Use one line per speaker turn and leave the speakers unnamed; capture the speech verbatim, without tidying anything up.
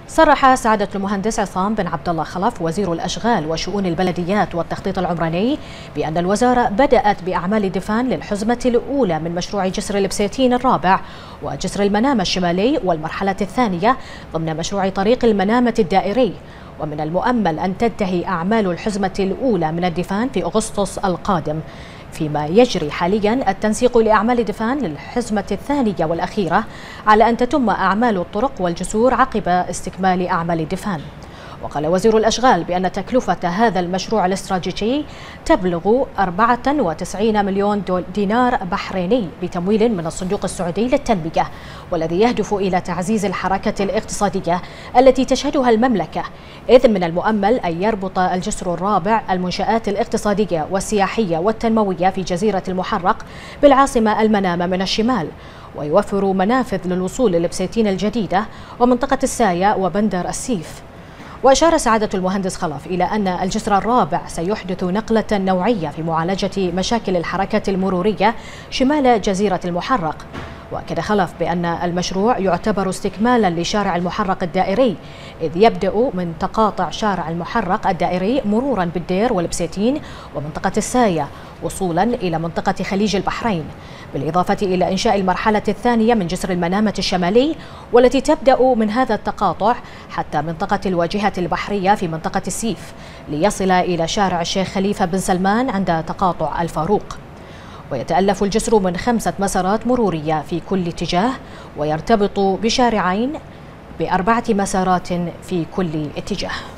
صرح سعادة المهندس عصام بن عبد الله خلف وزير الأشغال وشؤون البلديات والتخطيط العمراني بأن الوزارة بدأت بأعمال دفان للحزمة الأولى من مشروع جسر البساتين الرابع وجسر المنامة الشمالي والمرحلة الثانية ضمن مشروع طريق المنامة الدائري، ومن المؤمل أن تنتهي أعمال الحزمة الأولى من الدفان في أغسطس القادم، فيما يجري حاليا التنسيق لأعمال دفان للحزمة الثانية والأخيرة على أن تتم أعمال الطرق والجسور عقب استكمال أعمال الدفان. وقال وزير الأشغال بأن تكلفة هذا المشروع الاستراتيجي تبلغ أربعة وتسعين مليون دينار بحريني بتمويل من الصندوق السعودي للتنمية، والذي يهدف إلى تعزيز الحركة الاقتصادية التي تشهدها المملكة، إذ من المؤمل أن يربط الجسر الرابع المنشآت الاقتصادية والسياحية والتنموية في جزيرة المحرق بالعاصمة المنامة من الشمال، ويوفر منافذ للوصول للبساتين الجديدة ومنطقة السايا وبندر السيف. وأشار سعادة المهندس خلف إلى أن الجسر الرابع سيحدث نقلة نوعية في معالجة مشاكل الحركة المرورية شمال جزيرة المحرق. وأكد خلف بأن المشروع يعتبر استكمالا لشارع المحرق الدائري، إذ يبدأ من تقاطع شارع المحرق الدائري مرورا بالدير والبساتين ومنطقة السايا وصولا إلى منطقة خليج البحرين، بالإضافة إلى إنشاء المرحلة الثانية من جسر المنامة الشمالي والتي تبدأ من هذا التقاطع حتى منطقة الواجهة البحرية في منطقة السيف، ليصل إلى شارع الشيخ خليفة بن سلمان عند تقاطع الفاروق. ويتألف الجسر من خمسة مسارات مرورية في كل اتجاه، ويرتبط بشارعين بأربعة مسارات في كل اتجاه.